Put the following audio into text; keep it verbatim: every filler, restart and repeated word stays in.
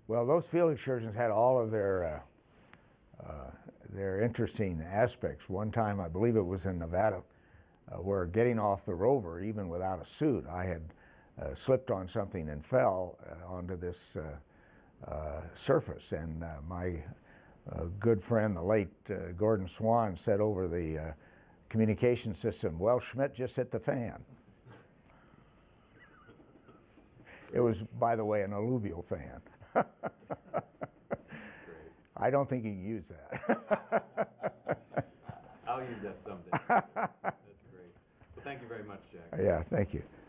Well, those field excursions had all of their uh, uh, their interesting aspects. One time, I believe it was in Nevada, uh, where getting off the rover, even without a suit, I had uh, slipped on something and fell uh, onto this uh, uh, surface. And uh, my uh, good friend, the late uh, Gordon Swan, said over the uh, communication system, "Well, Schmitt just hit the fan." It was, by the way, an alluvial fan. I don't think you can use that. I'll use that someday. That's great. Well, thank you very much, Jack. Yeah, thank you.